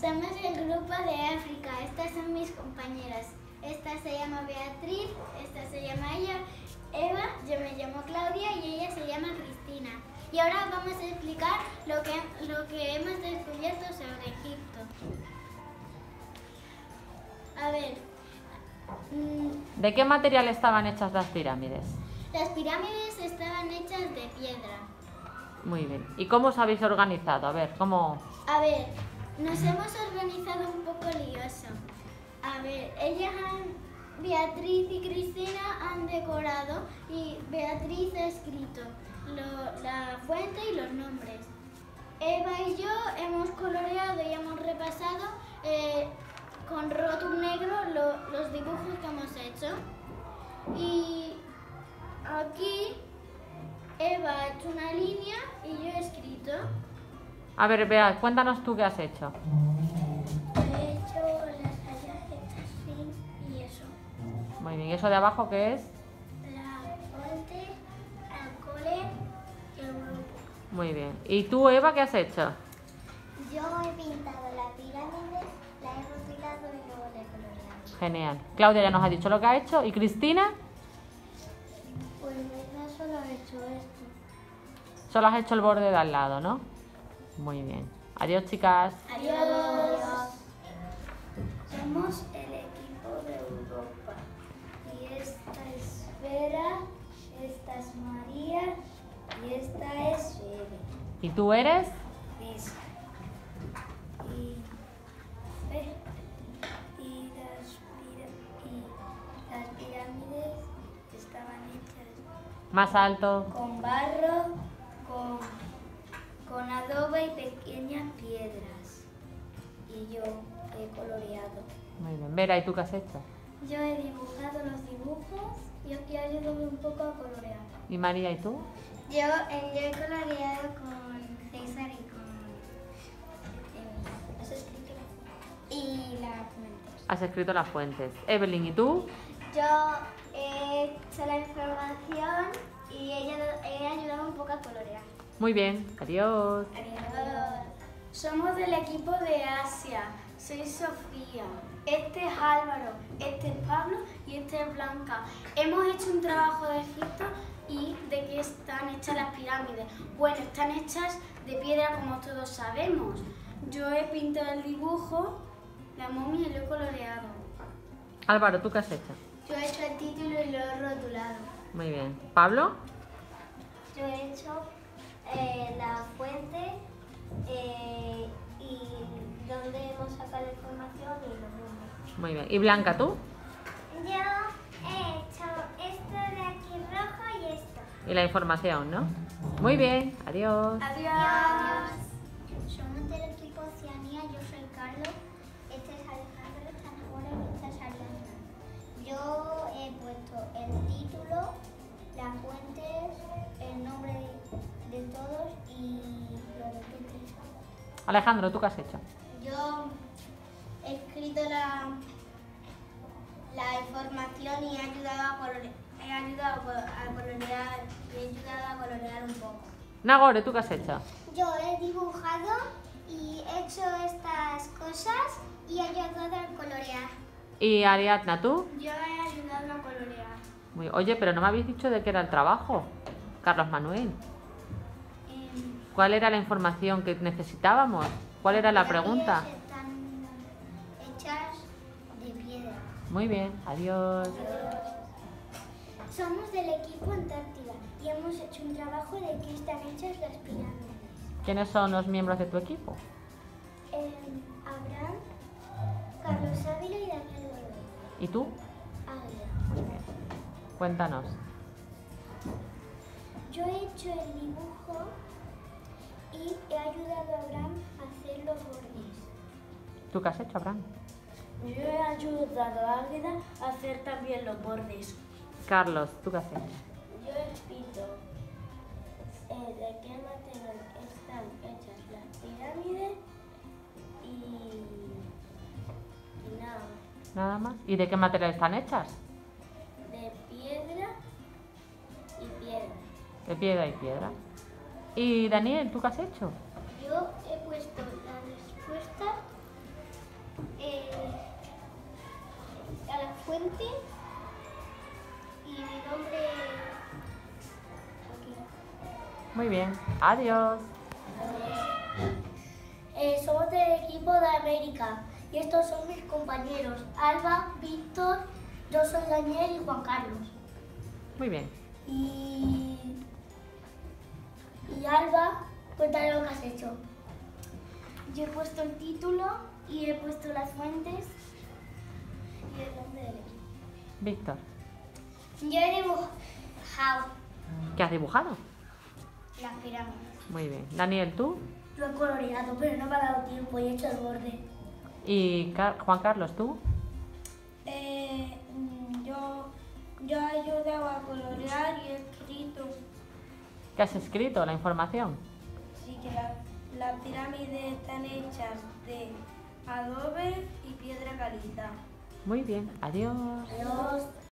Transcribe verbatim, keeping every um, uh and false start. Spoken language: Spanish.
Somos el grupo de África. Estas son mis compañeras. Esta se llama Beatriz, esta se llama ella Eva, yo me llamo Claudia y ella se llama Cristina. Y ahora vamos a explicar lo que, lo que hemos descubierto sobre Egipto. A ver. Mmm, ¿De qué material estaban hechas las pirámides? Las pirámides estaban hechas de piedra. Muy bien. ¿Y cómo os habéis organizado? A ver, ¿cómo...? A ver, nos hemos organizado un poco lioso. A ver, ellas han, Beatriz y Cristina han decorado y Beatriz ha escrito lo, la fuente y los nombres. Eva y yo hemos coloreado y hemos repasado eh, con rótulo negro lo, los dibujos que hemos hecho. Y aquí Eva ha hecho una línea y yo he escrito. A ver, Bea, cuéntanos tú qué has hecho. He hecho las rayas estas así y eso. Muy bien. ¿Y eso de abajo qué es? La fuente, el cole y el grupo. Muy bien. ¿Y tú, Eva, qué has hecho? Yo he pintado la pirámide, la he rotulado y luego la he coloreado. Genial. Claudia ya nos ha dicho lo que ha hecho. ¿Y Cristina? Pues en verdad solo he hecho esto. Solo has hecho el borde de al lado, ¿no? Muy bien. Adiós, chicas. Adiós. Somos el equipo de Europa. Y esta es Vera, esta es María y esta es Eve. ¿Y tú eres? Lisa. Y, eh, y, las, pira- y las pirámides estaban hechas Más alto. con barro, con, con adobe y pequeñas piedras. Y yo he coloreado. Muy bien. Vera, ¿y tú qué has hecho? Yo he dibujado los dibujos y os he ayudado un poco a colorear. ¿Y María, y tú? Yo, eh, yo he coloreado con César y con... Eh, ¿Has escrito? Y la fuentes. Has escrito las fuentes. Evelyn, ¿y tú? Yo he hecho la información y ella, he ayudado un poco a colorear. Muy bien. Adiós. Adiós. Somos del equipo de Asia. Soy Sofía. Este es Álvaro, este es Pablo y este es Blanca. Hemos hecho un trabajo de Egipto y de qué están hechas las pirámides. Bueno, están hechas de piedra como todos sabemos. Yo he pintado el dibujo, la momia y lo he coloreado. Álvaro, ¿tú qué has hecho? Yo he hecho el título y lo he rotulado. Muy bien. ¿Pablo? Yo he hecho eh, la fuente eh, y donde hemos sacado la información y los números. Muy bien. ¿Y Blanca, tú? Yo he hecho esto de aquí rojo y esto. Y la información, ¿no? Muy bien. Adiós. Adiós. Somos del equipo Oceanía, yo soy Carlos, este es Alejandro, esta es Nagora y esta es Ariana. Yo he puesto el título, las fuentes, el nombre de, de todos y los repetes. Alejandro, ¿tú qué has hecho? Yo he escrito la, la información y he ayudado a colorear, he ayudado a colorear, y he ayudado a colorear un poco. Nagore, ¿tú qué has hecho? Yo he dibujado y he hecho estas cosas y he ayudado a colorear. ¿Y Ariadna, tú? Yo he ayudado a colorear. Muy... Oye, pero no me habéis dicho de qué era el trabajo, Carlos Manuel. Eh, ¿Cuál era la información que necesitábamos? ¿Cuál era la pregunta? Están hechas de piedra. Muy bien. Adiós. Somos del equipo Antártida y hemos hecho un trabajo de qué están hechas las pirámides. ¿Quiénes son los miembros de tu equipo? Eh, Abraham, Carlos Ávila y Daniel Bebé. ¿Y tú? Águila. Muy bien. Cuéntanos. Yo he hecho el dibujo y he ayudado a Abraham a hacer los bordes. ¿Tú qué has hecho, Abraham? Yo he ayudado a Águila a hacer también los bordes. Carlos, ¿tú qué has hecho? Yo he escrito eh, de qué material están hechas las pirámides y, y nada, Nada más. ¿Y de qué material están hechas? de piedra y piedra. De piedra y piedra. ¿Y Daniel, tú qué has hecho? Yo he puesto la respuesta fuente y mi nombre aquí. Muy bien. Adiós. Eh, somos del equipo de América y estos son mis compañeros Alba, Víctor, yo soy Daniel y Juan Carlos. Muy bien. Y, y Alba, cuéntale lo que has hecho. Yo he puesto el título y he puesto las fuentes y el nombre del equipo. Víctor, Yo he dibujado ¿qué has dibujado? las pirámides. Muy bien. Daniel, ¿tú? Lo he coloreado, pero no me ha dado tiempo y he hecho el borde. Y Car- Juan Carlos, ¿tú? Eh, mm, yo, yo he ayudado a colorear y he escrito. ¿Qué has escrito? La información. Sí, que la- las pirámides están hechas de adobe y piedra caliza. Muy bien. Adiós. Adiós.